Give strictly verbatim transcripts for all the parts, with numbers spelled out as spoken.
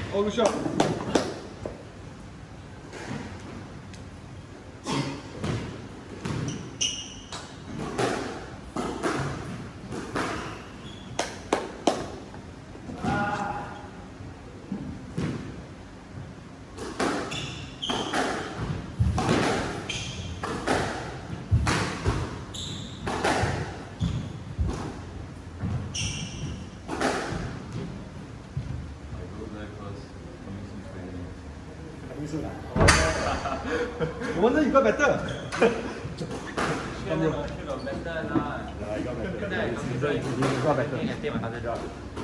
All the shot. No wonder you got better. Sure got better lah. Yeah, I got better. Then I come to You got better. I can take my other job.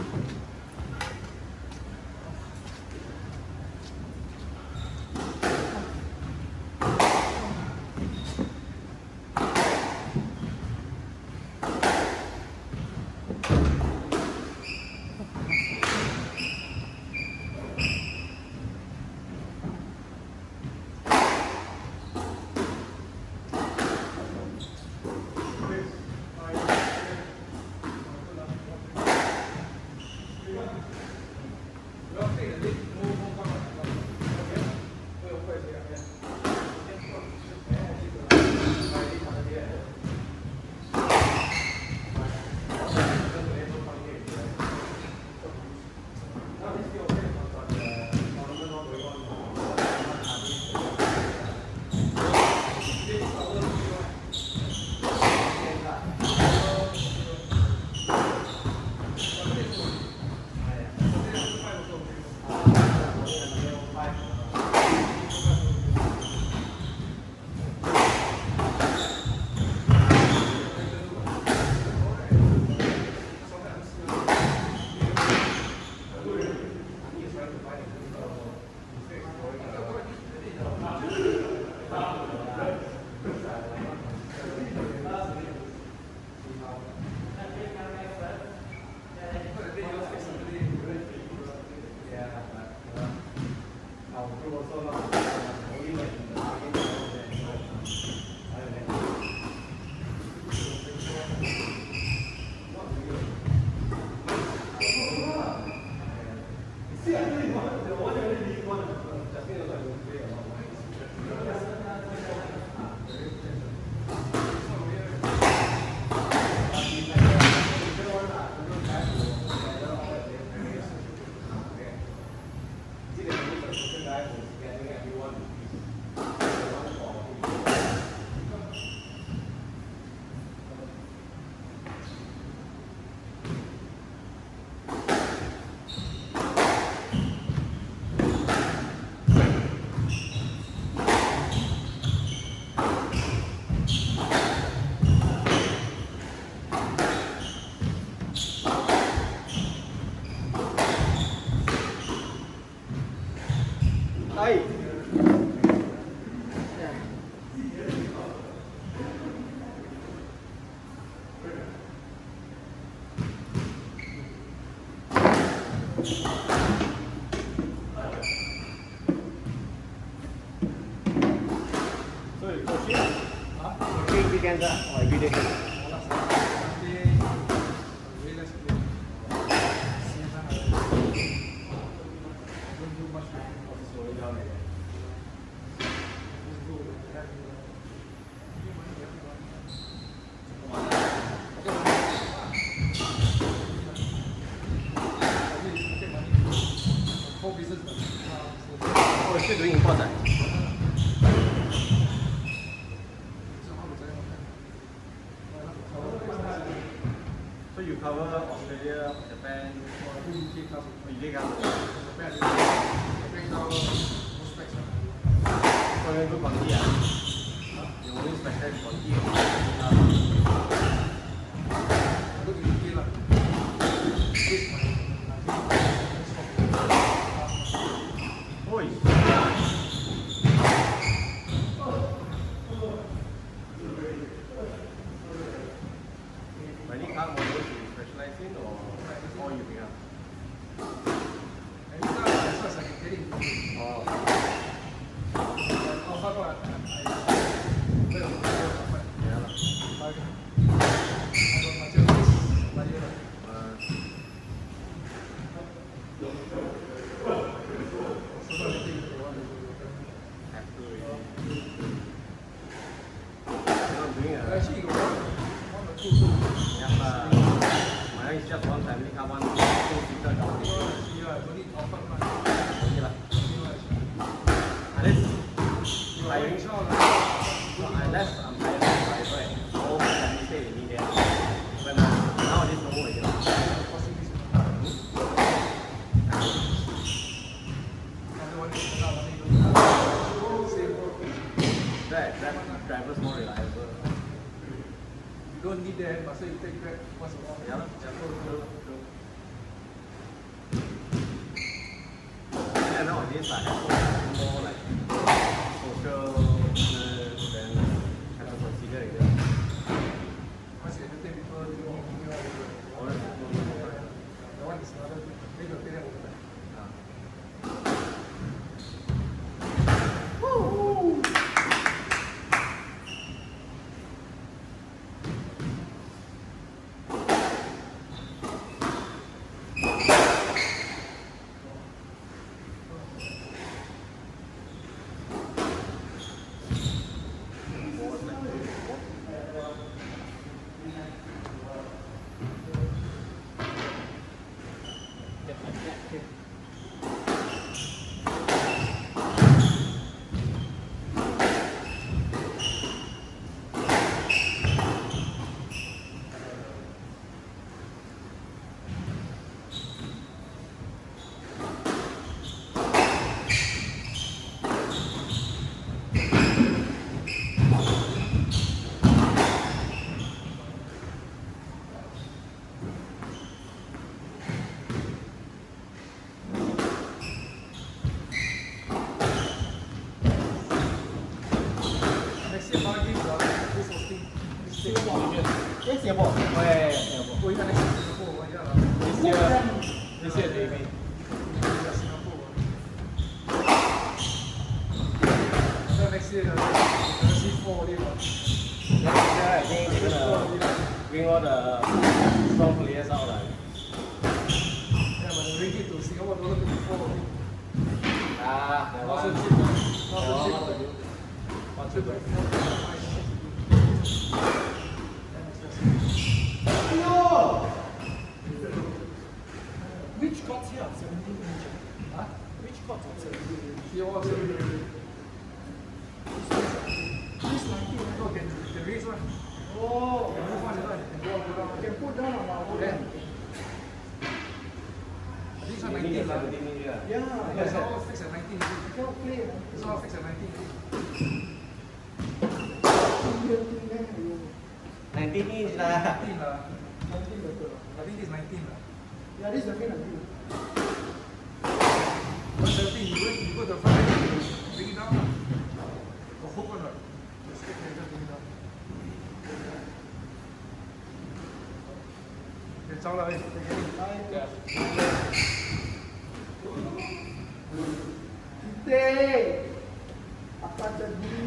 Hi. So you coaching? Huh? Coaching weekends or every day? Oh, you're still doing import, eh? So you cover Australia, Japan, U K cover? So you do quantity, ah? You only specialize quantity or Oi! Any car models you specialize in or all you pick up? Oh. Yeah. have uh, my is just one family car, one two-seater car. Okay lah. Unless hiring, so unless I'm hiring a driver and all my family stay with me there. But nowadays no more already. That, that driver's more reliable. You don't need that, but so you take Grab once a while. Yeah, yeah, true, true, true. Yeah, nowadays I have more like social business, then have to consider it. Once you entertain people, you know, you know, All right, no, no, no, no. that one is another thing. Maybe you'll pay them over time. Yes, Singapore. Oh, yeah, yeah, yeah, Singapore. Oh, you can actually Singapore, yeah. This year, this year, maybe. Yeah, Singapore. So next year, uh, C four only. Next year, I think they're gonna bring all the strong players out. Like. Yeah, but the ringgit to Singapore dollar fifty-four only. Ah, that Not so one. cheap, man. Not so That cheap. one, man. One, Two two, by three. four. Which courts here? seventeen inch. Huh? Which courts are seventeen inch? Here also. This nineteen. No, can, can raise one. Oh, Can move one, one. Can go up, go down. can put down on our own. Yeah. This one You nineteen need lah. seventeen inch, yeah. Yeah, It's all fixed at nineteen. you cannot play. Man. It's all fixed at nineteen. Indian thing there, you nineteen inch lah. nineteen lah. nineteen better. I think this is nineteen lah. Yeah, this is the main nineteen. But seventeen, you go, you go to the front end, bring it down lah. Got hook or not? The stick can just bring it down. Okay, ciao lah, eh. Take it in. Bye. Yeah. Kita akan jadi.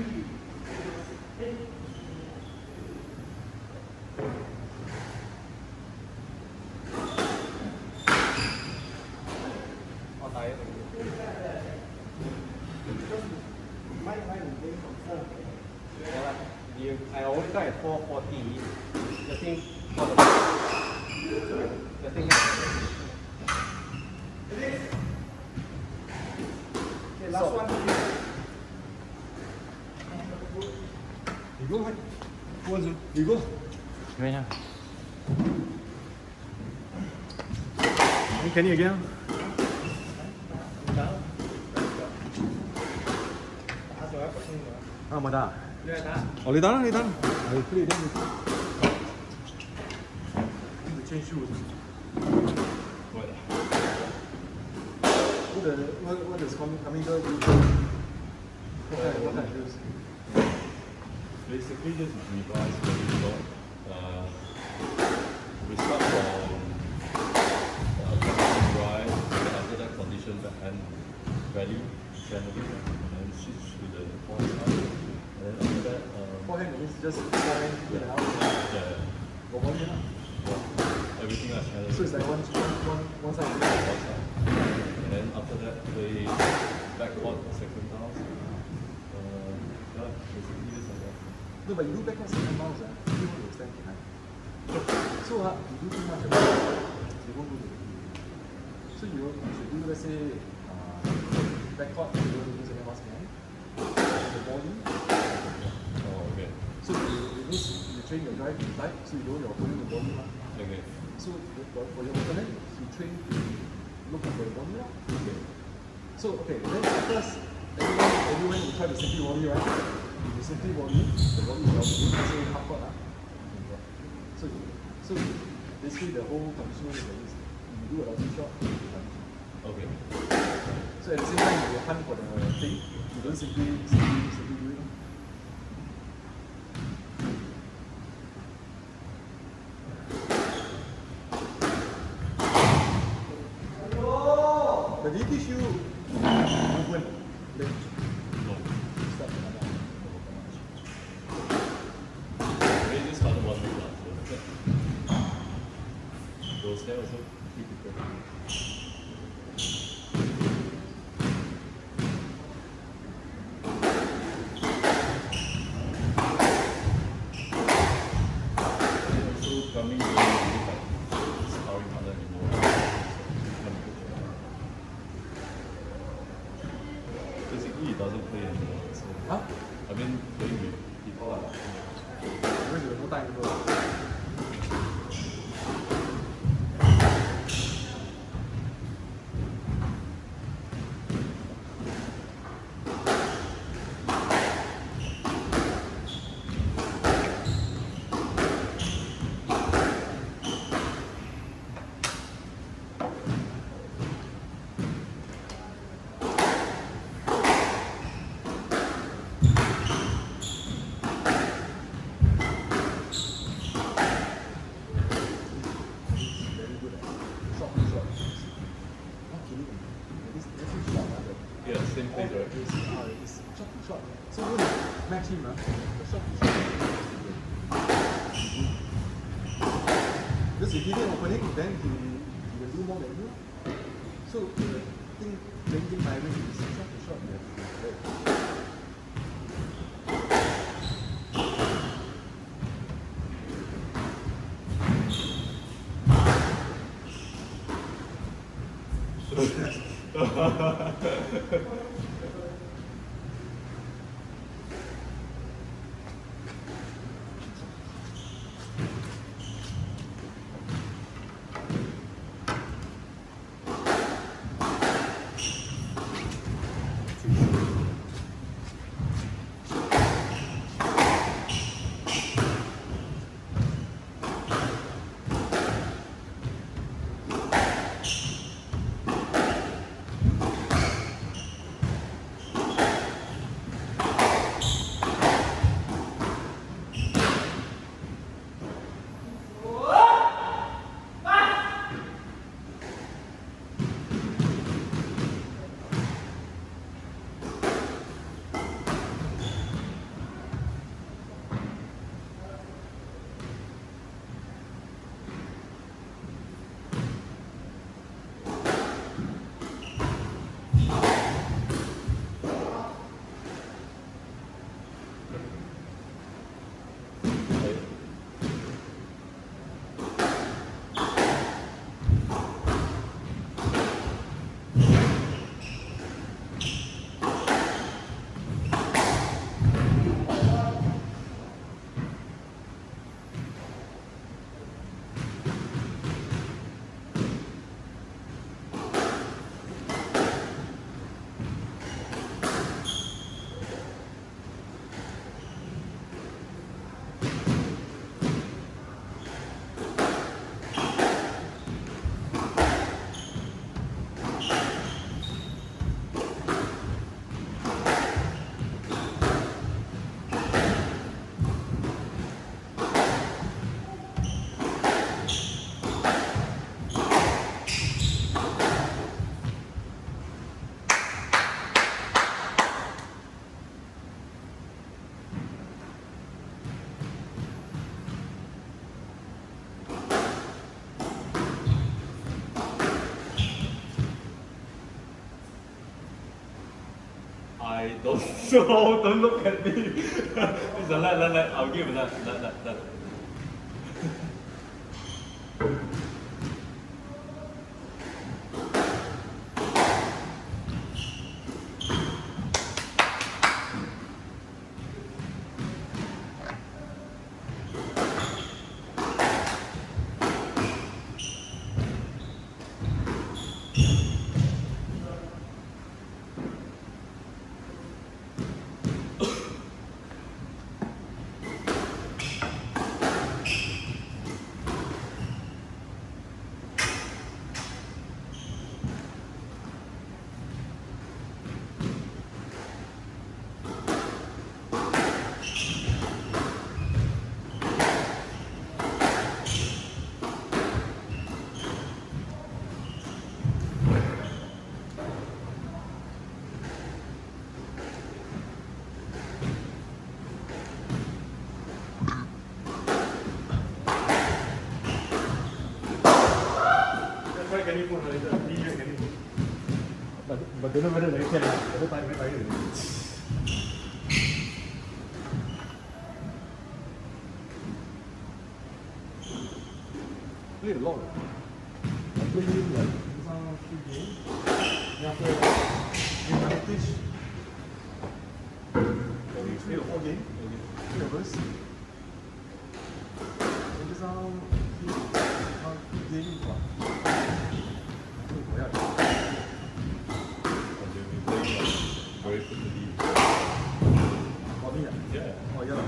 Oh, tired. My mind is very concerned. Yeah, lah. You, I always got at four forty. The thing for the the thing. Okay, last one. You go ahead. Who wants to? You go. Gimana? Can you again? Ah, mana? Oh,你打啦，你打啦。係 play them. To change shoes. What? What the what what does coming coming girl do? What kind what kind of shoes? Basically, just revise what we got. Uh, we start from uh, condition dry, then after that condition back and value generally, and then switch to the forehand. And then after that, um, Forehand means just forehand in and out. yeah, Got one here. yeah, everything else channel. So it's like one one one side. One side. And then after that, play back court second house. Uh, yeah, basically just like that. No, but you do backward second mouse, eh? You want to stand behind. So uh, you do too much of it, they won't go to the field. So you, you should do, let's say, uh, backcourt, you don't do second pass man, the body. Oh, okay. So you, you, need, you train your drive to tight, so you know you're holding the body. Okay. So for, for your opponent, you train to look for the body. Okay. So okay, then first, everyone, everyone will try to simply volley, right? If you simply volley, the body will help you. Say half court, ah. So, so basically the whole conditioning is like this. You do a lovely shot, Okay. so at the same time you hunt for the thing. You don't simply simply, simply do it. But did he teach you movement? Like, No. start from now. Maybe this other one will not. Those there also keep it going. Also coming in, like sparring partner anymore. Basically, he doesn't play anymore. So, Huh? I mean, playing with people are Because you have no time to go. Very good at shot to shot. Not killing him. This this is shot. ah, the- yeah, same place, right? It's, uh, it's shot to shot. So when you match him, uh, the shot to shot. Because if he did opening, then he, he will do more than you. So the thing, playing thing by way is shot to shot. You have to be very- I don't know. Don't look at me. It's a let, let, let. I'll give it that, that, that, that. But, but don't know whether they can. Whether time may time. Play a lot. I play him like some few games. Then after that, in my teach. We play a four game. Three of us. Then some few game. Very quickly. For me, Yeah. oh yeah.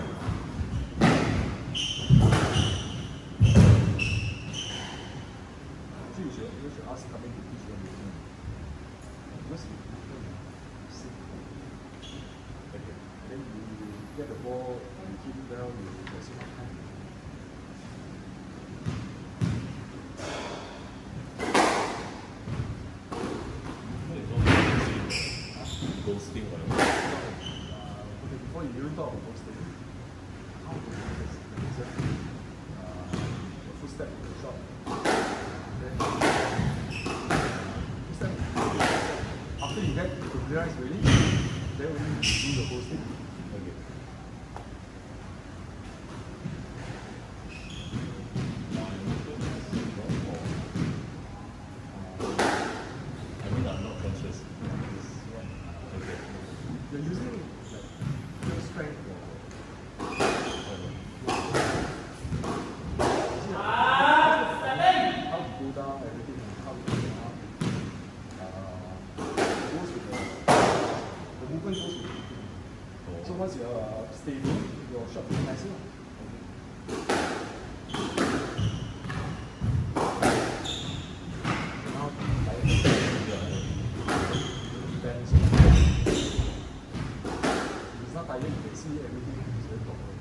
Actually, you should, you should ask coming to teach them. Because you sit. Okay. Then you get the ball and you keep it down, you get so much time. Ghosting, right? Uh, okay, before you even talk about posting, how to do this? There is a uh, the footstep in the shot. Then, footstep, after you get familiarized already, then when you do the posting, Okay. I mean, I'm not conscious. Okay. you're using like pure strength for Okay. how to go down, everything, and how to go up. Uh, it goes with the, the movement goes with it. So once you're stable, your shot will be nicer. Now, like, depends. If it's not tired, you can see everything is very proper.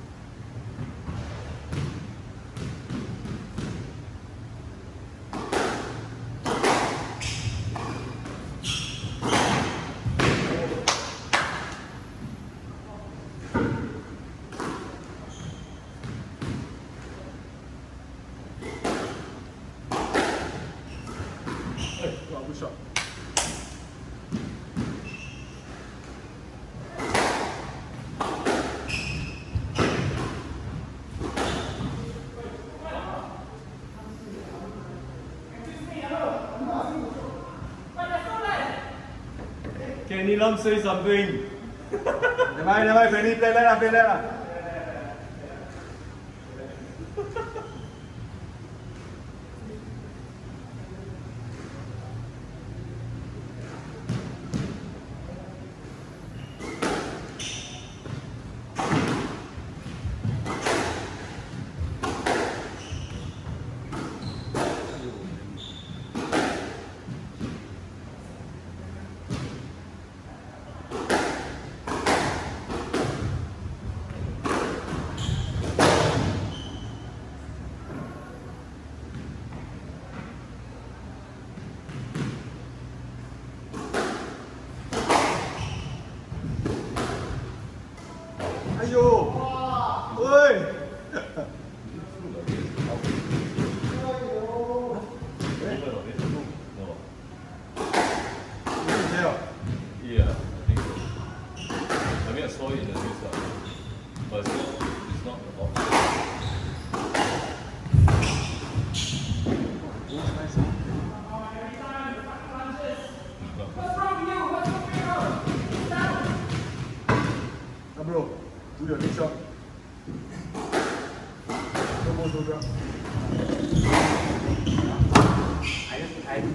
Wow, good shot. Kenny Lam say something. Never mind, never mind, Benny, play that, play that.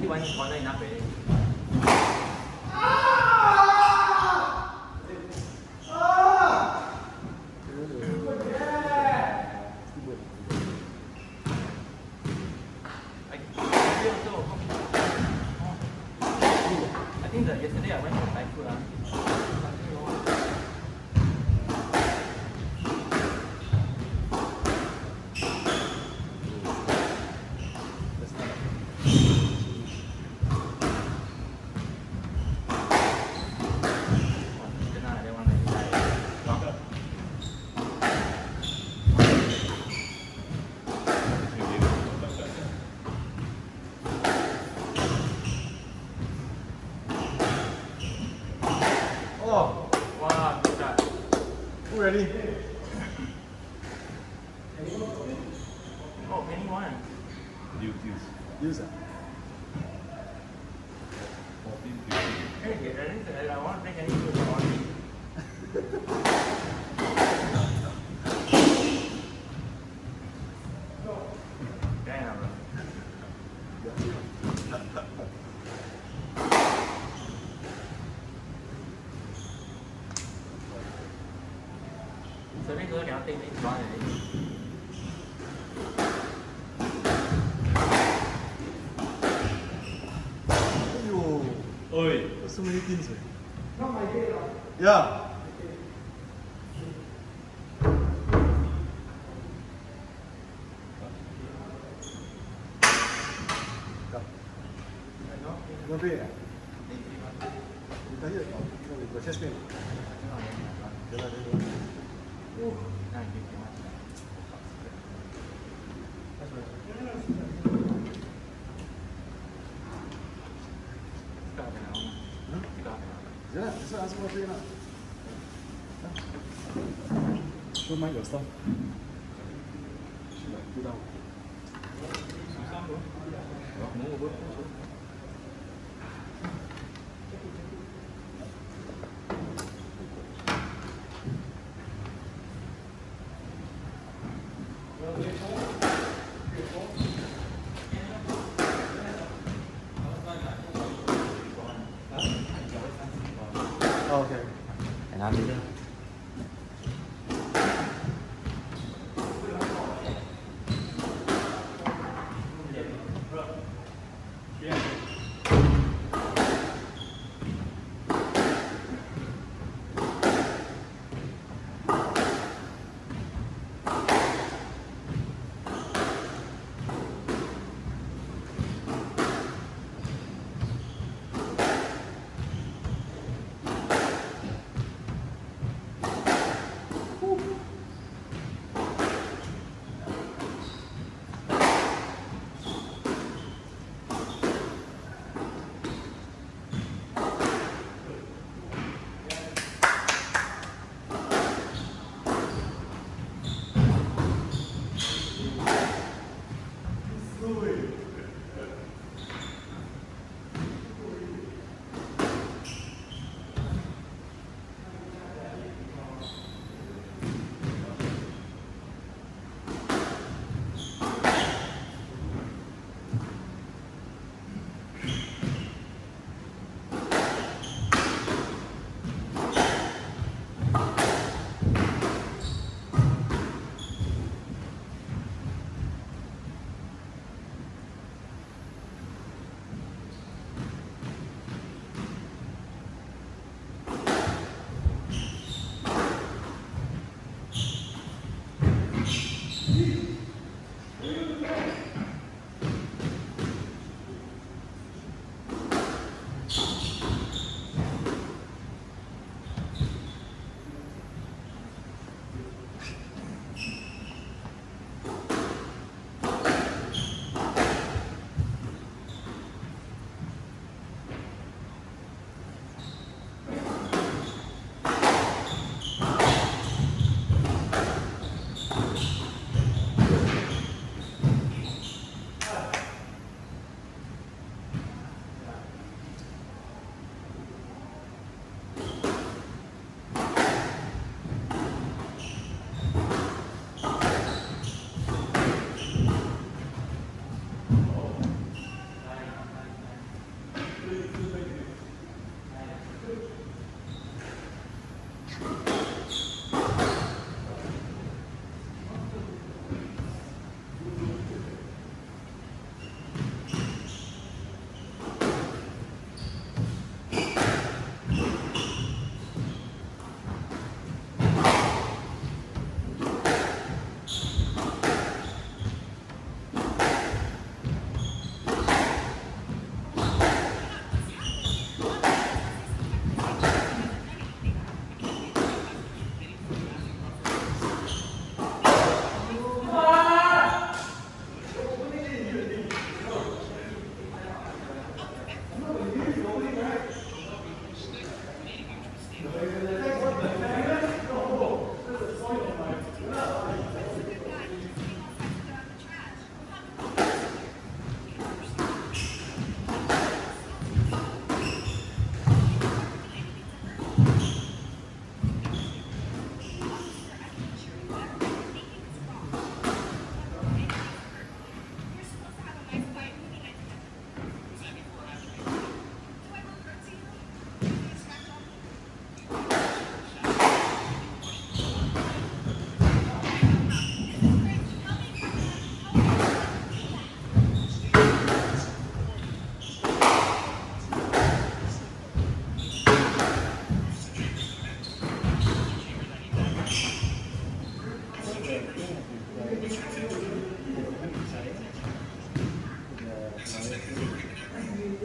see one corner enough already. I think that yesterday I went to Thai food. Uh, Oh, wow, good shot. who ready? Oh, anyone? Use, use. Use it. fourteen, fifteen. Hey, I want to take any food on me. Damn, bro. So this girl cannot take this one already. Yo, Oi! there's so many things, man. Not my head. Uh. Yeah. No pain eh? You tired? No, you got chest pain? Yeah lah, then you want. Yeah, that's why I ask for pain lah. Don't mind your stuff. Should like cool down. Oh, okay. And I'm here.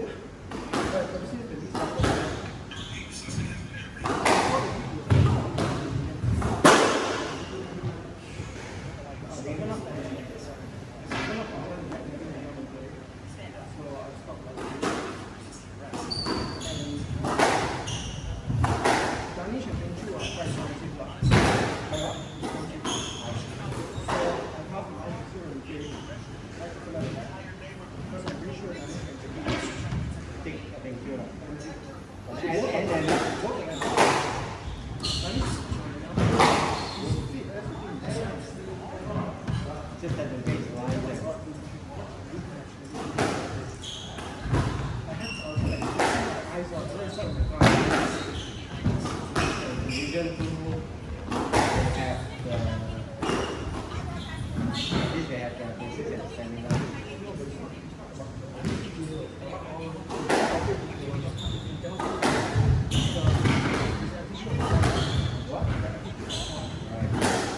But obviously the least support. Just at the base line there. Division two have the this they have the basics and stamina. What? Right.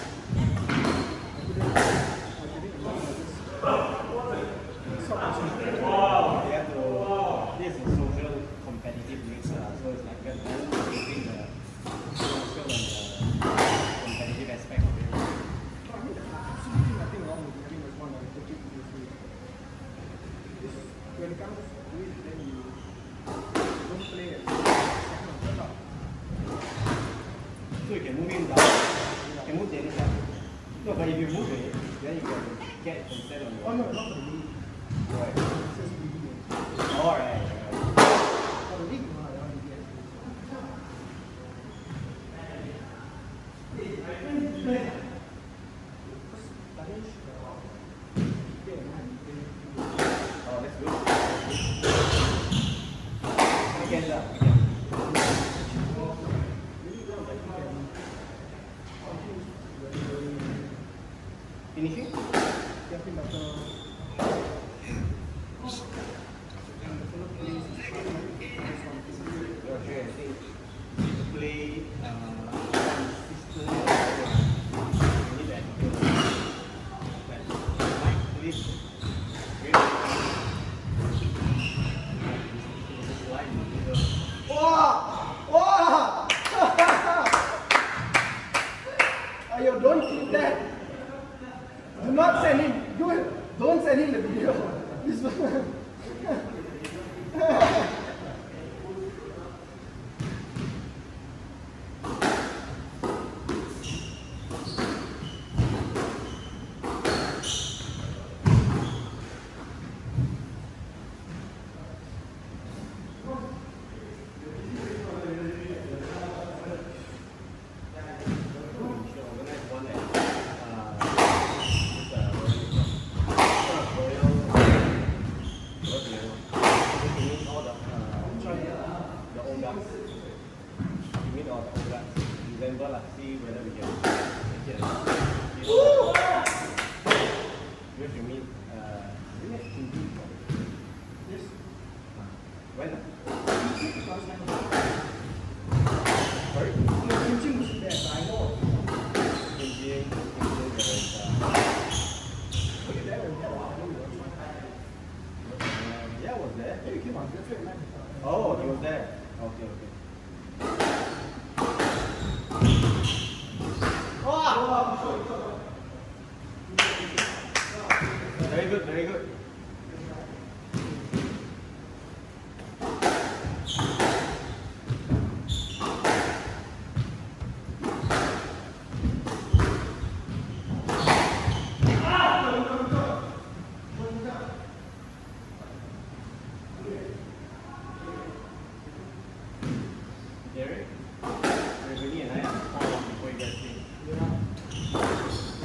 They have to, this is social competitive mix, uh, so it's like a between the social and the competitive aspect of it. When it comes to it, then you don't play at the second or third up. So you can move him down, you can move the other side. No, but if you move it, then you can get consent on your. Oh no, not for the league. Right. It says league. All right. For the league, no, I don't get it. Oh, that's good. Again, uh, finishing? Getting better. Okay, I think you need to play uh, consistent. You need that. Like, please. Really. Just line in the middle. Wow! Wow! Ayo, don't keep that. Do not send him. Do it. Don't send him the video. This one. December lah, see whether we can get it. We have to meet, uh, we have to meet. Yes. When? Sorry? No, Kimchi was there, but I know. Kimchi, Kimchi, there is, uh, Look at that one, yeah, I know you were. uh, yeah, I was there. Hey, you came on, that's right, man. Oh, he was there. Okay, okay. Very good, very good. Derek, Rebecca and I are all before you guys came.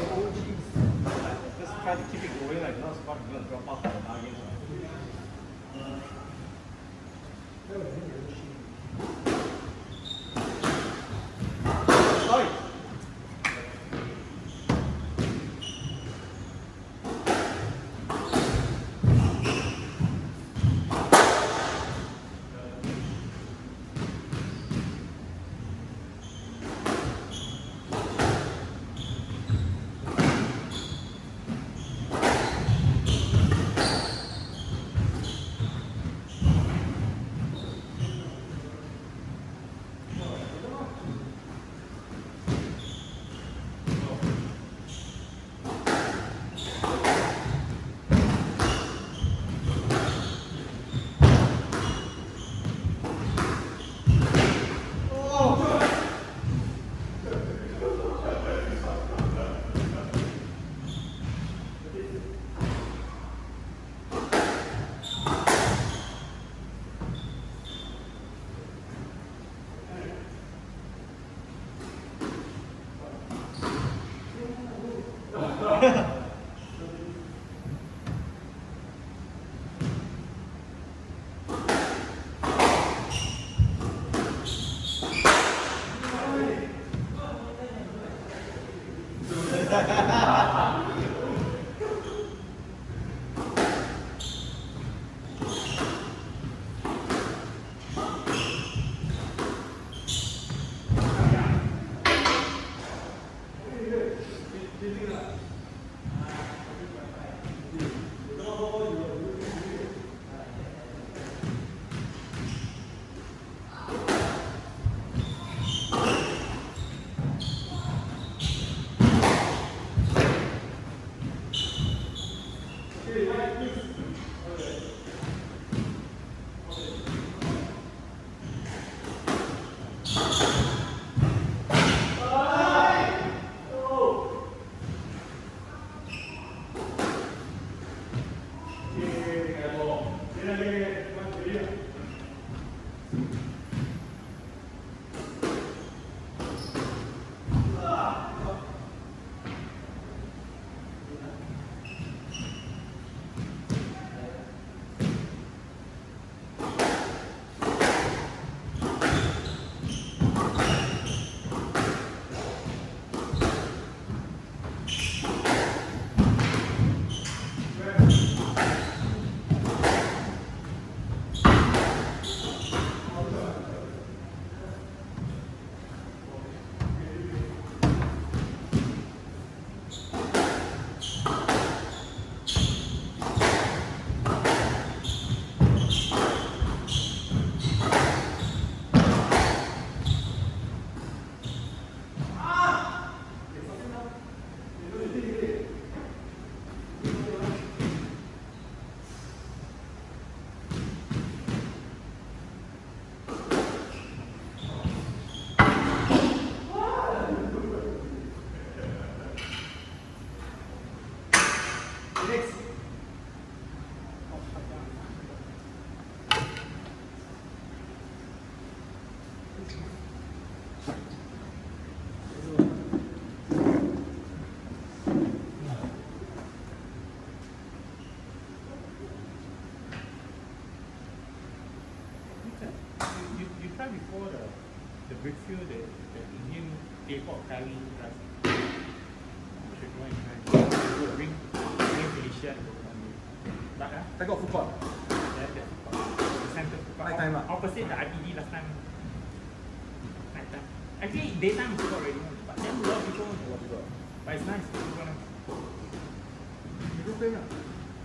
Before the the brickfield, the, the Indian K-pop curry rice. You should go and try. Bring bring Felicia and go one day. But ah, I got food court. yeah, the food court. The center food court. Night time Op- lah. Opposite the I P D last time. Night time. Actually, daytime food court already, but then a lot of people. A lot of people. But it's nice. People like. You go play now.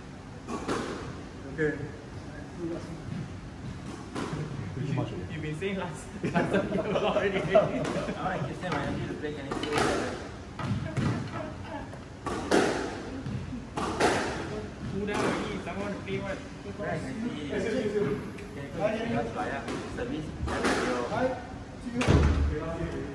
Okay. You, you've been saying last last time you a lot already. I want to give them my energy to play tennis. Cool down already. Someone to play what? Right, I see. Can you buy a service? Hi, to you.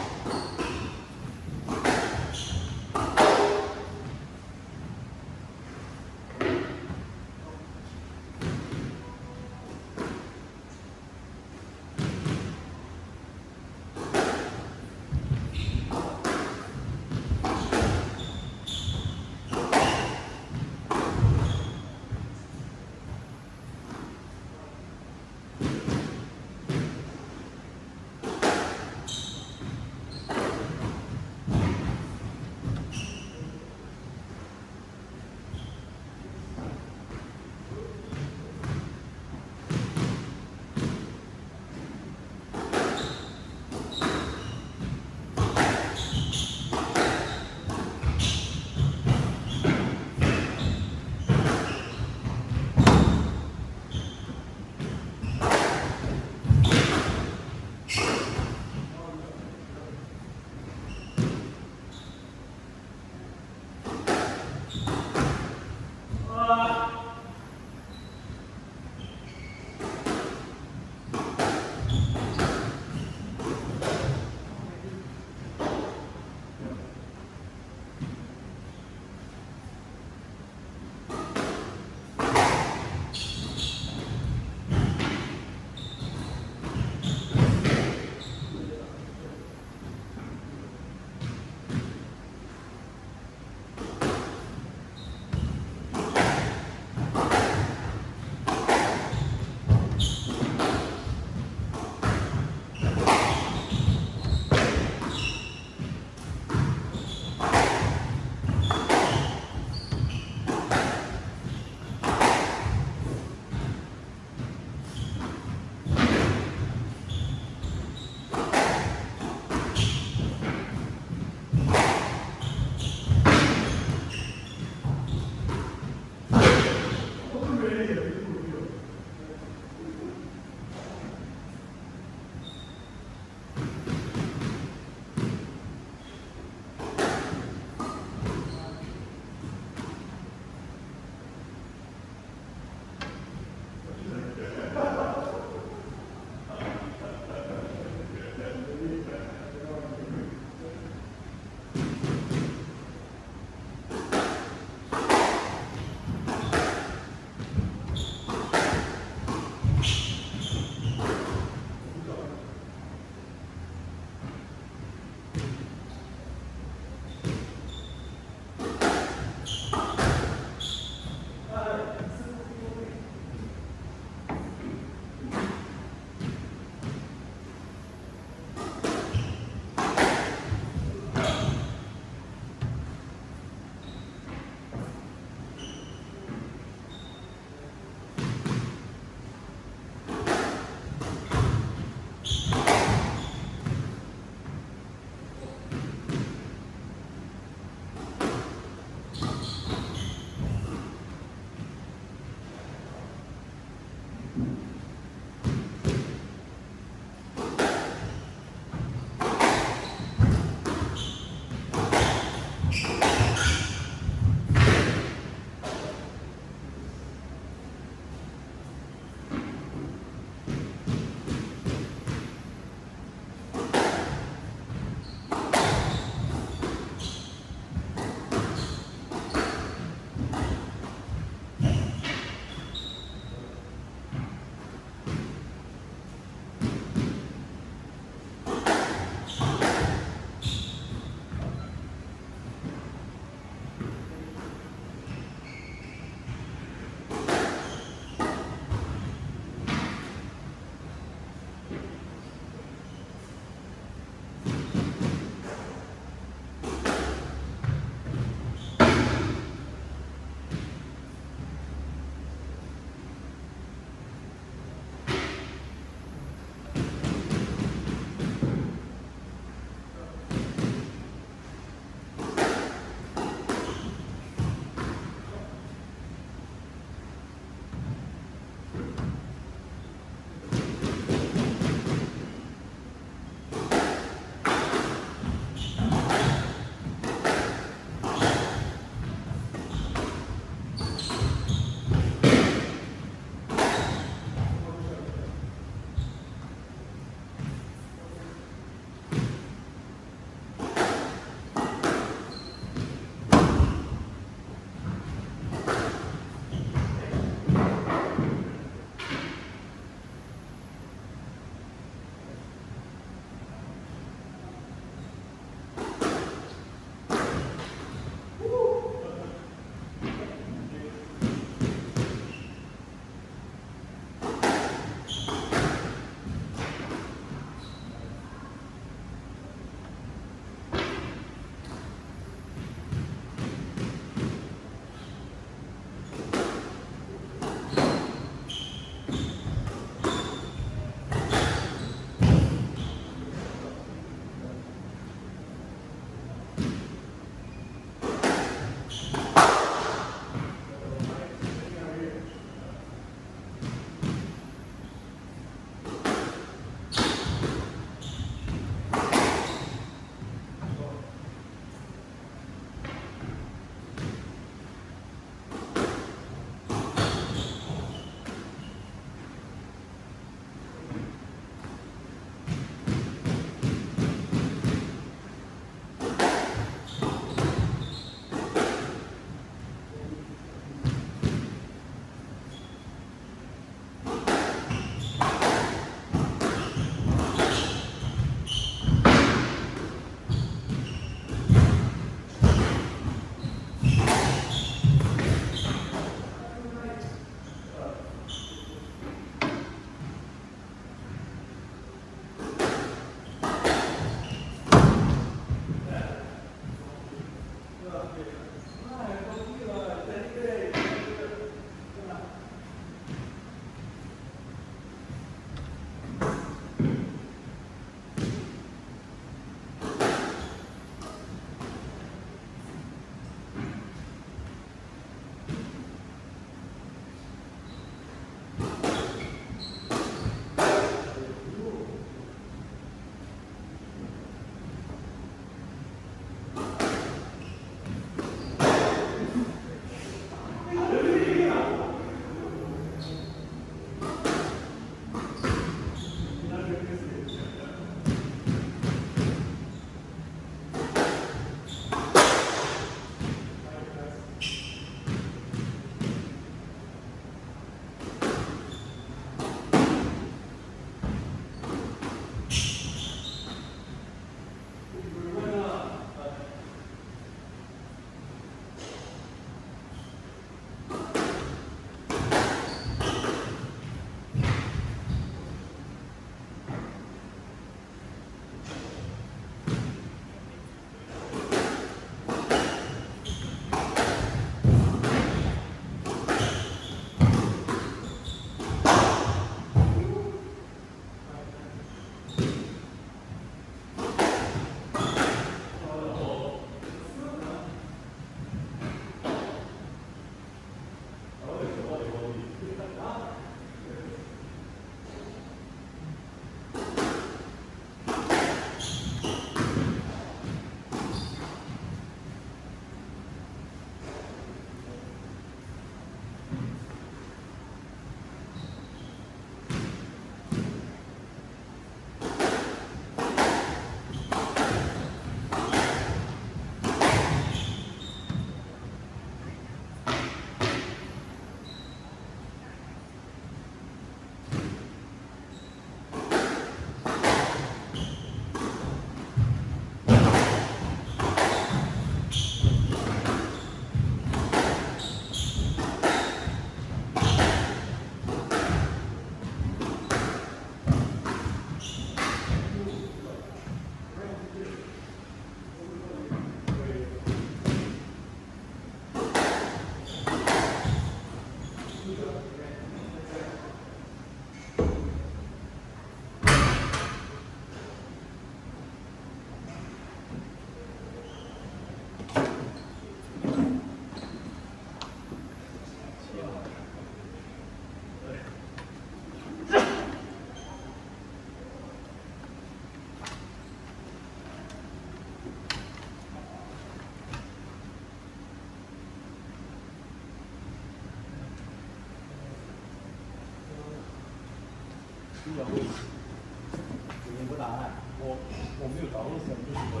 你不打了？我我没有打，我想就是我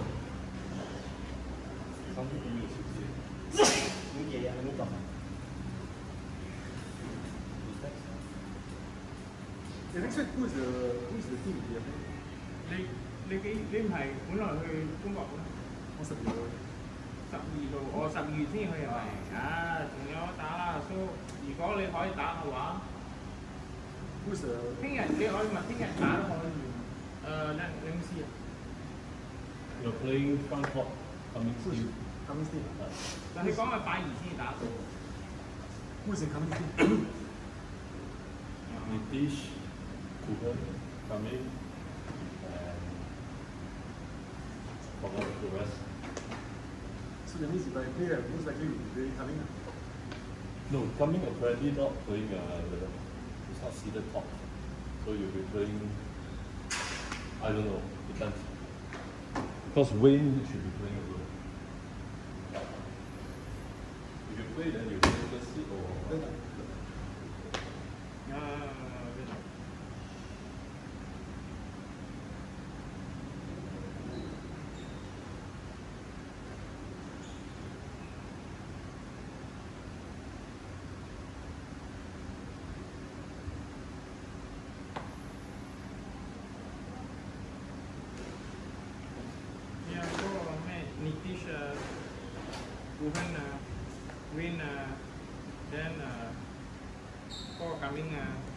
上去都没有时间。你爷爷还没打。The next week, who is the who is the team here? 你你幾你唔係本來去中國嘅咩？ 我十二號。 十二號，我十二月先去係咪？啊，仲有得打啦，蘇。如果你可以打嘅話。 Who's the？ 聽日你可以問，聽日打都可以。誒，兩兩次啊。 You're playing front court coming steel. Coming steel. 但你講係拜二先打到。 Who's in coming steel? Nitish, Kuhan, coming, and forgot the rest. So that means if I play, most likely will be coming. No, coming apparently not playing uh, the, it's not seated top. So you'll be playing, I don't know, depends. Because Wayne should be playing as well. If you play, then you play the seat or. Nitish, uh, Kuhan, uh, Win, uh, then uh, for coming uh,